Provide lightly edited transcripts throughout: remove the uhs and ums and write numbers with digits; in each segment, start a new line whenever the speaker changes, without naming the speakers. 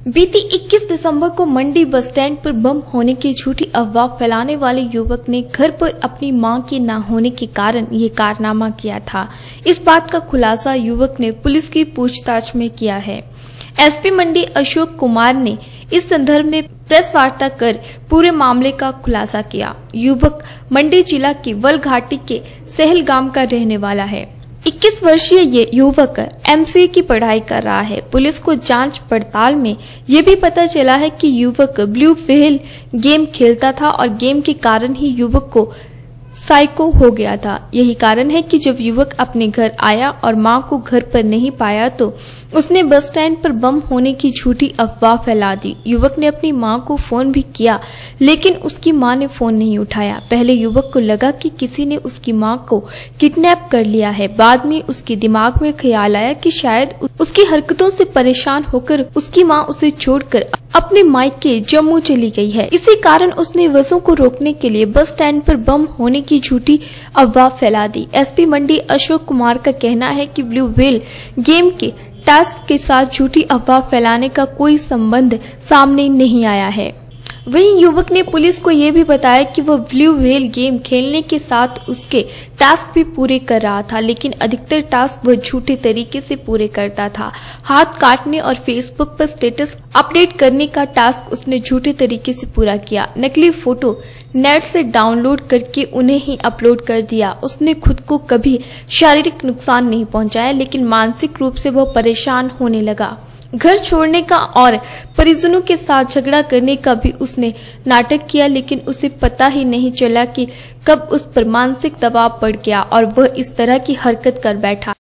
बीती 21 दिसंबर को मंडी bus stand पर बम होने की झूठी अफवाह फैलाने वाले युवक ने घर पर अपनी मां के न होने के कारण ये कारनामा किया था। इस बात का खुलासा युवक ने पुलिस की पूछताछ में किया है। एसपी मंडी अशोक कुमार ने इस संदर्भ में प्रेस वार्ता कर पूरे मामले का खुलासा किया। युवक मंडी जिला की वल घाटी के सहलगाम का रहने वाला है। 21 वर्षीय ये युवक एमसीए की पढ़ाई कर रहा है। पुलिस को जांच पड़ताल में ये भी पता चला है कि युवक ब्लू व्हेल गेम खेलता था और गेम के कारण ही युवक को साइको हो गया था। यही कारण है कि जब युवक अपने घर आया और मां को घर पर नहीं पाया तो उसने बस स्टैंड पर बम होने की झूठी अफवाह फैला दी। युवक ने अपनी मां को फोन भी किया, लेकिन उसकी मां ने फोन नहीं उठाया। पहले युवक को लगा कि किसी ने उसकी मां को किडनैप कर लिया है। बाद में उसके दिमाग में ख्याल आया कि शायद उसकी हरकतों से परेशान होकर उसकी मां उसे छोड़कर अपने मायके जम्मू चली गई है। इसी कारण उसने बसों को रोकने के लिए बस स्टैंड पर बम होने की झूठी अफवाह फैला दी। एसपी मंडी अशोक कुमार का कहना है कि ब्लू व्हेल गेम के टास्क के साथ झूठी अफवाह फैलाने का कोई संबंध सामने नहीं आया है। वहीं युवक ने पुलिस को ये भी बताया कि वह ब्लू व्हेल गेम खेलने के साथ उसके टास्क भी पूरे कर रहा था, लेकिन अधिकतर टास्क वह झूठे तरीके से पूरे करता था। हाथ काटने और फेसबुक पर स्टेटस अपडेट करने का टास्क उसने झूठे तरीके से पूरा किया। नकली फोटो नेट से डाउनलोड करके उन्हें ही अपलोड कर दिया। उसने खुद को कभी शारीरिक नुकसान नहीं पहुंचाया, लेकिन मानसिक रूप से वह परेशान होने लगा। घर छोड़ने का और परिजनों के साथ झगड़ा करने का भी उसने नाटक किया, लेकिन उसे पता ही नहीं चला कि कब उस पर मानसिक दबाव पड़ गया और वह इस तरह की हरकत कर बैठा।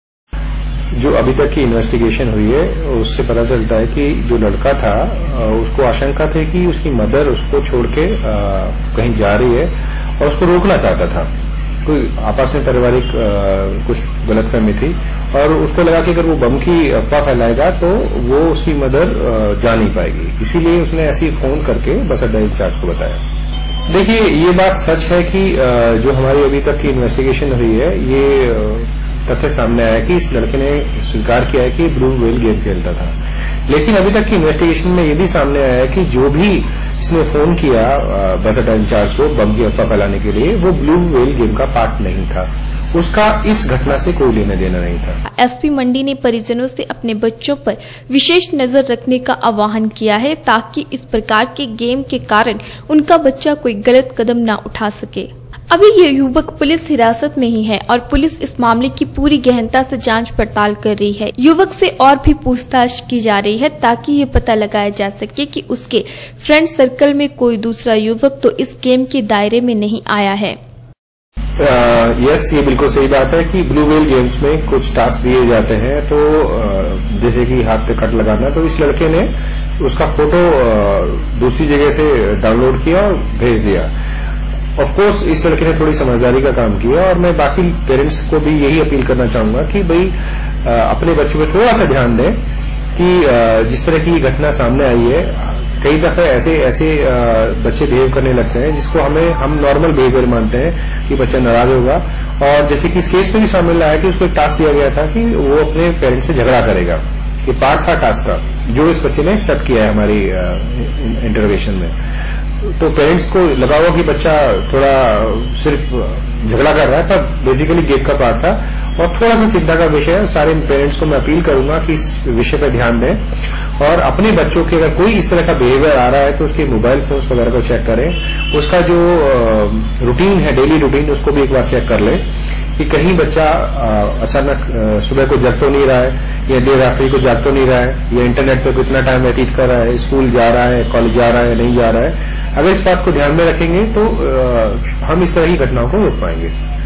जो अभी तक की इन्वेस्टिगेशन हुई है उससे पता चलता है कि जो लड़का था उसको आशंका थी कि उसकी मदर उसको छोड़ के कहीं जा रही है और उसको रोकना चाहता था। कोई आपस में पारिवारिक कुछ गलतफहमी थी और उसको लगा कि अगर वो बम की अफवाह फैलाएगा तो वो उसकी मदर जा नहीं पाएगी, इसीलिए उसने ऐसी फोन करके बस अड्डा इंचार्ज को बताया। देखिए, ये बात सच है कि जो हमारी अभी तक की इन्वेस्टिगेशन हुई है ये तथ्य सामने आया कि इस लड़के ने स्वीकार किया है कि ब्लू व्हेल गेम खेलता था, लेकिन अभी तक की इन्वेस्टिगेशन में ये भी सामने आया है कि जो भी इसने फोन किया बस अड्डा इंचार्ज को बम की अफवाह फैलाने के लिए, वो ब्लू व्हेल गेम का पार्ट नहीं था। उसका इस घटना से कोई लेना देना नहीं था।
एसपी मंडी ने परिजनों से अपने बच्चों पर विशेष नजर रखने का आह्वान किया है, ताकि इस प्रकार के गेम के कारण उनका बच्चा कोई गलत कदम न उठा सके। अभी ये युवक पुलिस हिरासत में ही है और पुलिस इस मामले की पूरी गहनता से जांच पड़ताल कर रही है। युवक से और भी पूछताछ की जा रही है ताकि ये पता लगाया जा सके कि उसके फ्रेंड सर्कल में कोई दूसरा युवक तो इस गेम के दायरे में नहीं आया है।
यस, ये बिल्कुल सही बात है कि ब्लू व्हेल गेम्स में कुछ टास्क दिए जाते हैं, तो जैसे कि हाथ पे कट लगाना, तो इस लड़के ने उसका फोटो दूसरी जगह से डाउनलोड किया और भेज दिया। ऑफ कोर्स इस लड़के ने थोड़ी समझदारी का काम किया और मैं बाकी पेरेंट्स को भी यही अपील करना चाहूंगा कि भाई अपने बच्चों पर थोड़ा सा ध्यान दें कि जिस तरह की घटना सामने आई है, कई दफे ऐसे बच्चे बिहेव करने लगते हैं जिसको हम नॉर्मल बिहेवियर मानते हैं कि बच्चा नाराज होगा। और जैसे कि इस केस में भी सामने आया कि उसको एक टास्क दिया गया था कि वो अपने पेरेंट्स से झगड़ा करेगा। ये पार्ट था टास्क का जो इस बच्चे ने एक्सेप्ट किया है हमारी इंटरोगेशन में। तो पेरेंट्स को लगा हुआ कि बच्चा थोड़ा सिर्फ झगड़ा कर रहा है, पर बेसिकली गेम का पार्ट था और थोड़ा सा चिंता का विषय है। सारे पेरेंट्स को मैं अपील करूंगा कि इस विषय पर ध्यान दें और अपने बच्चों के अगर कोई इस तरह का बिहेवियर आ रहा है तो उसके मोबाइल फोन्स वगैरह को चेक करें। उसका जो रूटीन है, डेली रूटीन, उसको भी एक बार चेक कर लें कि कहीं बच्चा अचानक सुबह को जग तो नहीं रहा है या देर रात्रि को जाग तो नहीं रहा है या इंटरनेट पर कितना टाइम व्यतीत कर रहा है, स्कूल जा रहा है, कॉलेज जा रहा है, नहीं जा रहा है। अगर इस बात को ध्यान में रखेंगे तो हम इस तरह की घटनाओं को रोक पाएंगे।